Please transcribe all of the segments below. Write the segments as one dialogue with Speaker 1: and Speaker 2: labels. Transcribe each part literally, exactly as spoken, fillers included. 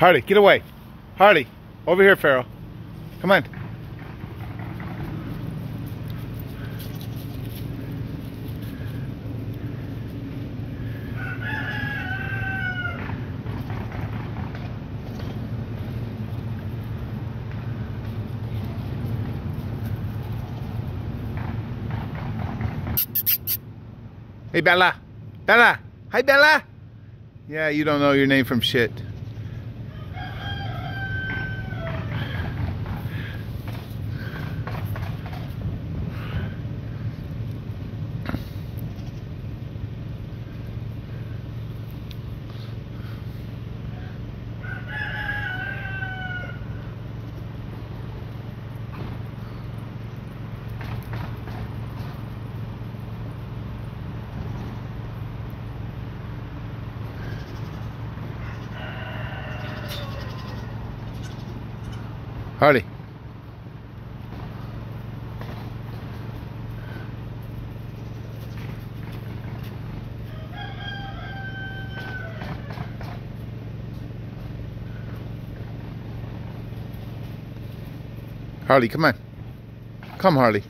Speaker 1: Harley, get away. Harley, over here, Pharaoh. Come on. Hey, Bella. Bella. Hi, Bella. Yeah, you don't know your name from shit. Harley. Harley, come on. Come, Harley.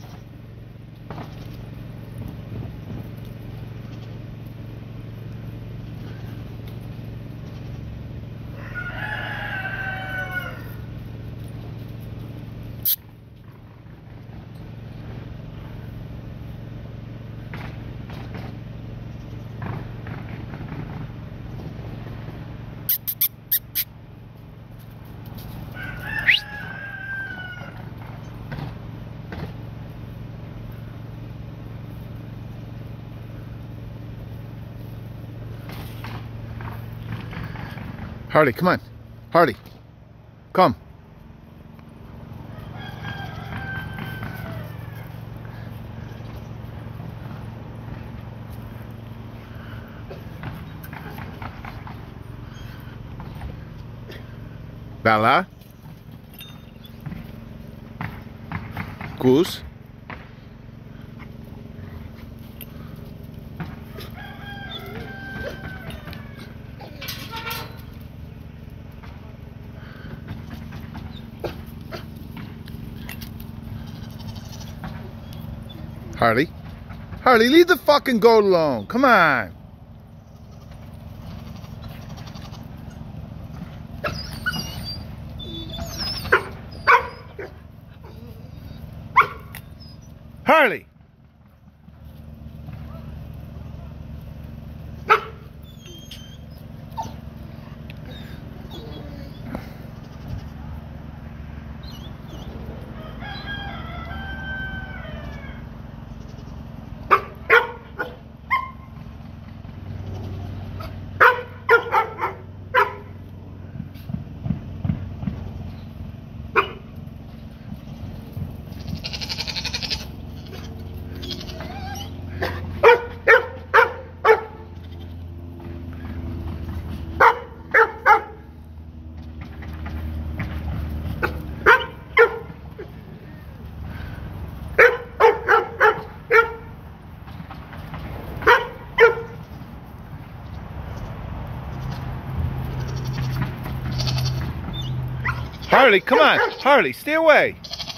Speaker 1: Harley, come on. Harley, come. Bella. Goose. Harley. Harley, leave the fucking goat alone. Come on. Harley. Harley, come on. Harley, stay away.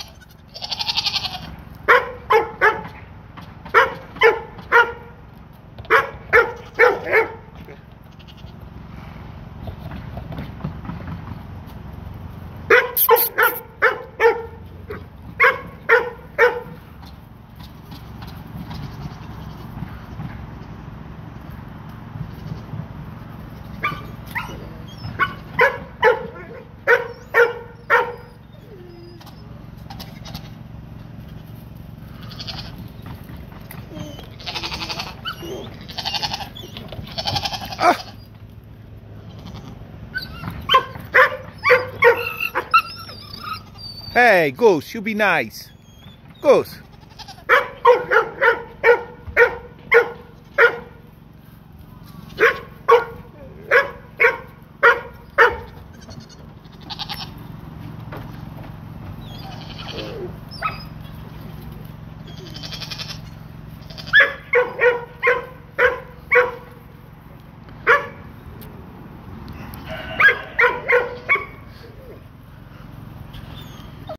Speaker 1: Ah. Hey, Goose, you be nice. Goose.